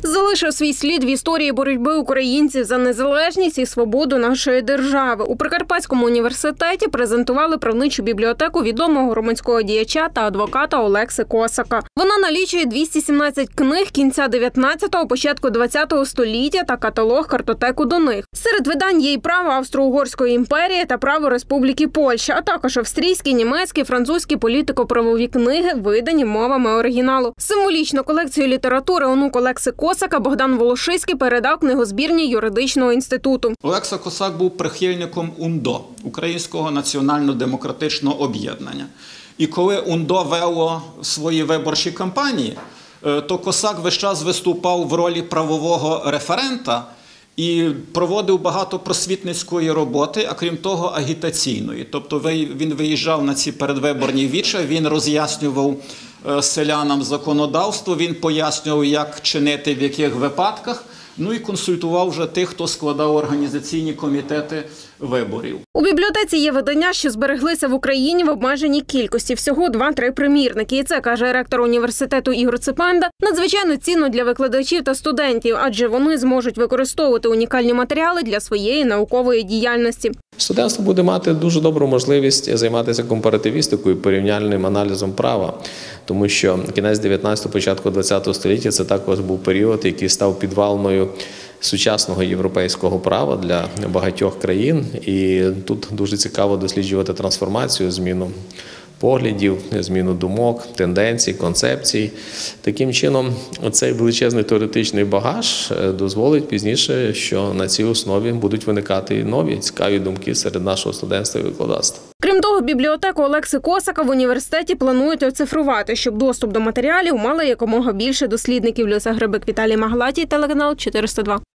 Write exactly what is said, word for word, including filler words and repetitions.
залишив свій слід в історії боротьби українців за незалежність і свободу нашої держави. У Прикарпатському університеті презентували правничу бібліотеку відомого громадського діяча та адвоката Олекси Косака. Вона налічує двісті сімнадцять книг кінця дев'ятнадцятого, початку двадцятого століття та каталог картотеку до них. Серед видань є й право Австро-Угорської імперії та право Республіки Польща, а також австрійські, німецькі, французькі політико-правові книги, видані мовами оригіналу. Символічну колекцію літератури онук Олекси Косака Богдан Волошиський передав книгозбірні юридичного інституту. Олекса Косак був прихильником УНДО – Українського національно-демократичного об'єднання. І коли УНДО вело свої виборчі кампанії, то Косак весь час виступав в ролі правового референта і проводив багато просвітницької роботи, а крім того агітаційної. Тобто він виїжджав на ці передвиборні віча, він роз'яснював селянам законодавство, він пояснював, як чинити в яких випадках, ну і консультував вже тих, хто складав організаційні комітети виборів. У бібліотеці є видання, що збереглися в Україні в обмеженій кількості, всього два-три примірники. І це, каже ректор університету Ігор Ципенда, надзвичайно цінно для викладачів та студентів, адже вони зможуть використовувати унікальні матеріали для своєї наукової діяльності. Студентство буде мати дуже добру можливість займатися компаративістикою, порівняльним аналізом права, тому що кінець дев'ятнадцятого, початку двадцятого століття – це також був період, який став підвалною сучасного європейського права для багатьох країн. І тут дуже цікаво досліджувати трансформацію, зміну поглядів, зміну думок, тенденцій, концепцій. Таким чином, цей величезний теоретичний багаж дозволить пізніше, що на цій основі будуть виникати нові цікаві думки серед нашого студентства і викладацтва. Крім того, бібліотеку Олекси Косака в університеті планують оцифрувати, щоб доступ до матеріалів мали якомога більше дослідників. Люся Грибик, Віталій Маглатій, телеканал чотириста два.